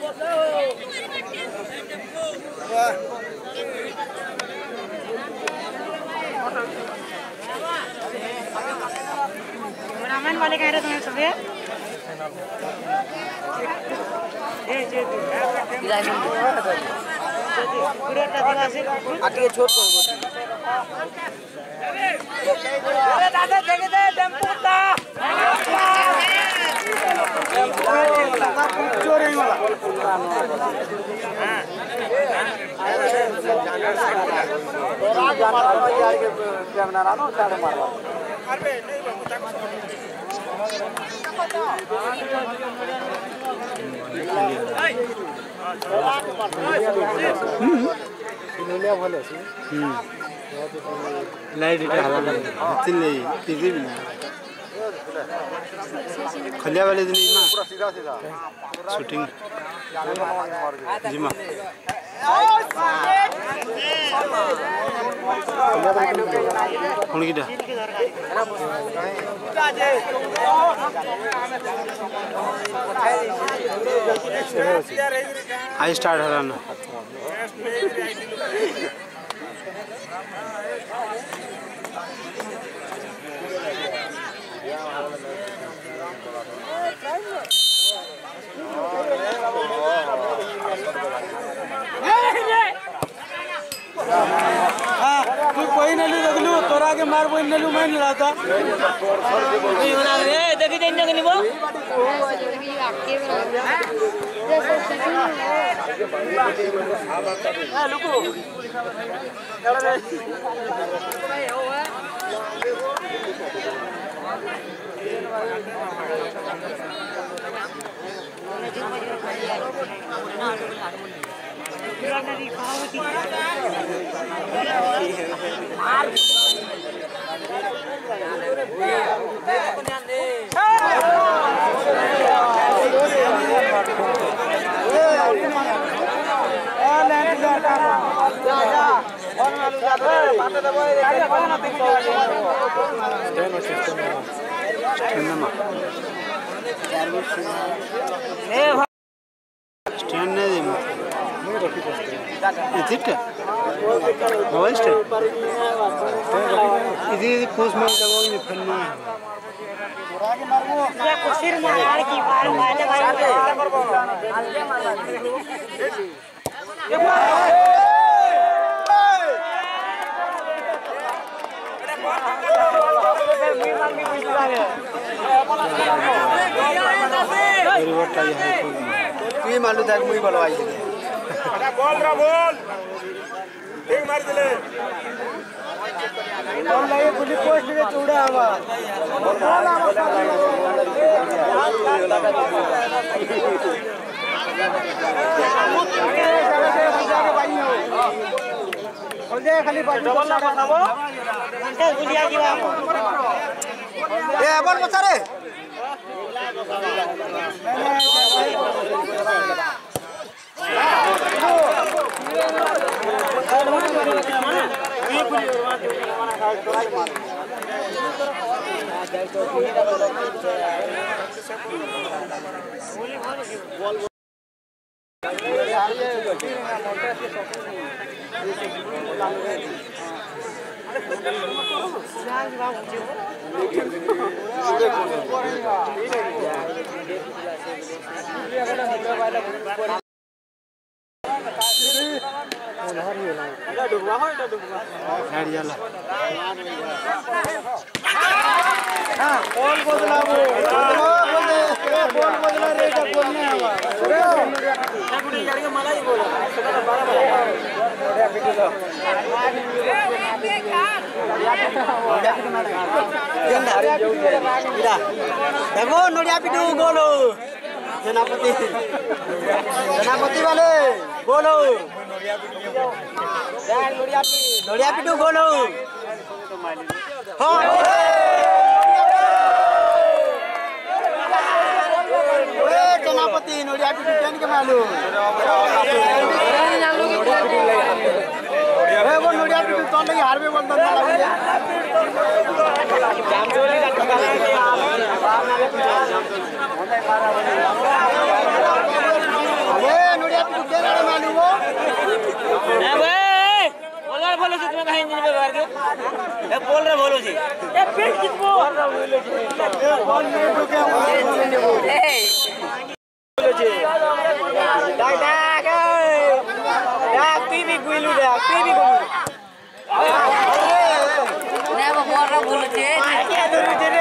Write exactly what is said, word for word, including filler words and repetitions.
रामायण वाले कह रहे तुम्हें सुबह आगे छोड़ दादा देखे दे टेम्पो चोरी वाला लाइट चिल्ले टीवी भी खलिया वाले दिन में शूटिंग जी मां कौन की आई स्टार्ट हो रहा ना तू कोई नहीं लगलू तोरा के मार कोई नहीं मैं नहीं रहता नहीं होना रे देखी देने के निबो हां लुको चलो रे स्टैंड नहीं इधर मोबाइल स्टैंड इधर पोस्ट में लगाओगे नहीं फिल्म में ये कुर्सी में यार की बार वाले भाई तू मालूम था मुई बोलवाई दे अरे बोल रे बोल ठीक मार दिले बोल नहीं पुलिस पोस्ट में चूड़ा हवा बोल दे खाली डबल ना बताबो घंटे गुलिया की बात ए बोल बता रे बोल बदला वो बोल बदला रे का बोल नहीं आवा गुड़ी गाड़ी के मलाई बोला देखो नोड़िया पिटू गोलो सेनापति सेनापति वाले गोलो नोड़िया पिटू गोलो हाँ सेनापति नोड़िया पिटू जान के मालूम वो नोड़िया पिटू तो नहीं हार में बंद लगा में कहीं इंजन पे कर के ए बोल रहा बोलो जी ए पेट कितबो बोल रहा बोलो जी बोल नहीं रुके बोलो जी डाक डाक डाक टीवी गुइलू डाक टीवी गुइलू ने बोल रहा बोलो जी क्या दूर जी